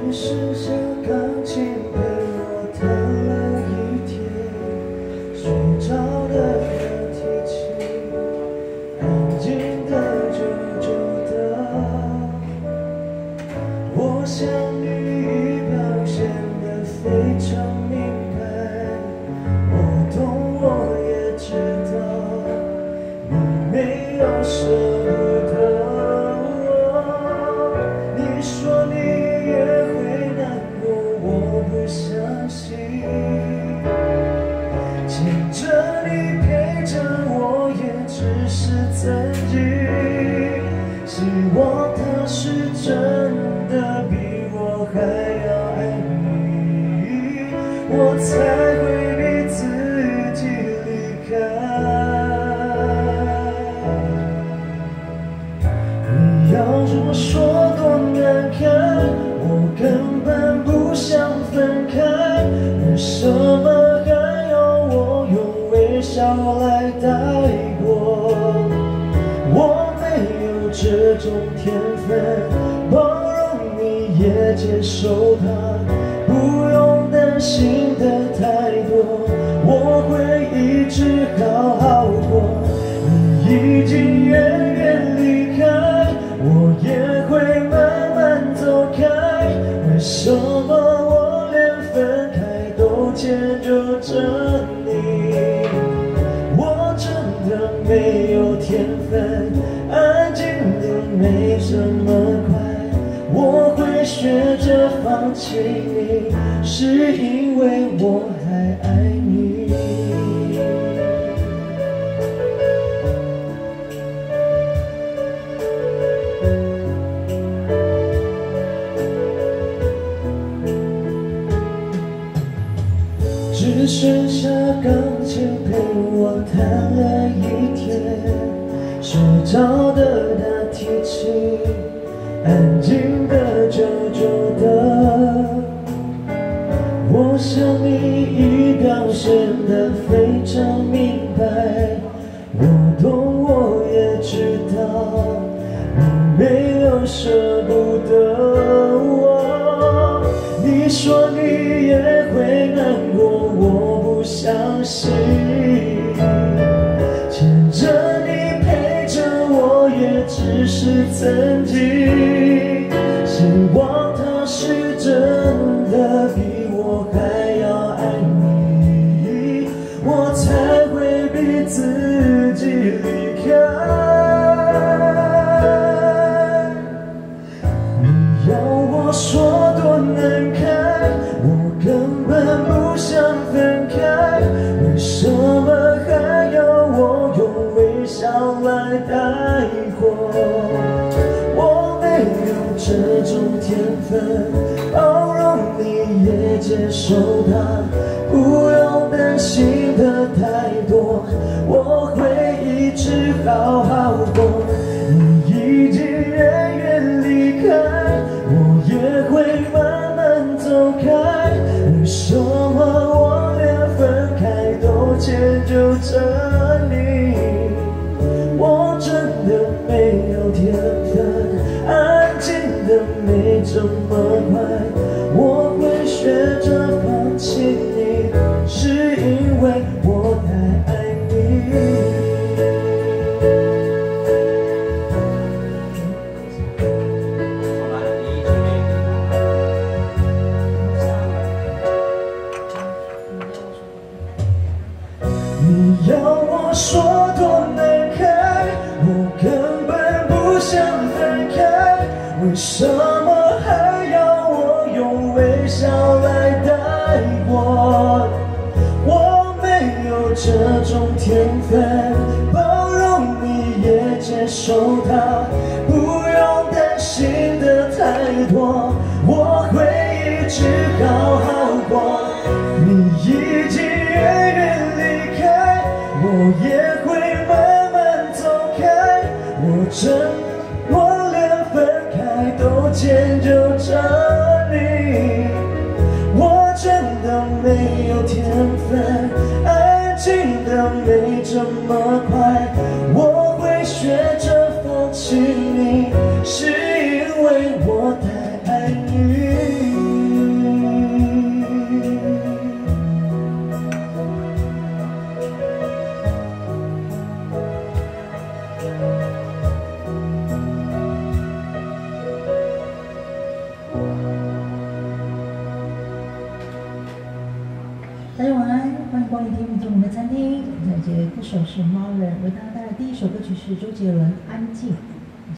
只剩下钢琴陪我弹了一天，睡着的人提起，安静的久久的。我想你已表现得非常明白，我懂，我也知道，你没有舍不得。你说你也会难过，我不相信。牵着你陪着我，也只是曾经。希望他是真的比我还要爱你，我才会逼自己离开。你要是说多难看，我根本不想分开，为什么还要我用微笑来带过？我没有这种天分，包容你也接受它，不用担心的太多，我会一直好好过。你已经远远离开，我也会慢慢走开，为什么我连分开都迁就着你？我真的没有天分，安静的没这么快，我会学着放弃你，是因为我还爱你。只剩下钢琴陪我弹了一天，睡着的他提起，安静的久久的。我想你已表现得非常明白，我懂，我也知道，你没有舍不得我。你说你也会难过，我不相信。牵着你陪着我，也只是曾经。希望他是真的比我还要爱你，我才会逼自己离开。你要我说多难看，我根本不想分开，为什么还要我用微笑来带过？我没有这种天分，包容你也接受它，不用担心的太多，我会一直好好过。你已经远远离开，我也会慢慢走开，为什么我连分开都迁就着你？我真的没有天分，安静的没这么快，我会学着放弃你，是因为我太爱你。你要我说多难看，我根本不想分开，为什么还要我用微笑来带过？我没有这种天分，包容你也接受它，不用担心的太多，我会一直好好过。你已经远远离开，我也会慢慢走开，我连分开都迁就着你。我真的没有天分，安静的没这么快，我会学着放弃你，是因为我太爱你。 团，欢迎光临天命中文的餐厅。在这歌手是 Marvin，为大家带来第一首歌曲是周杰伦《安静》。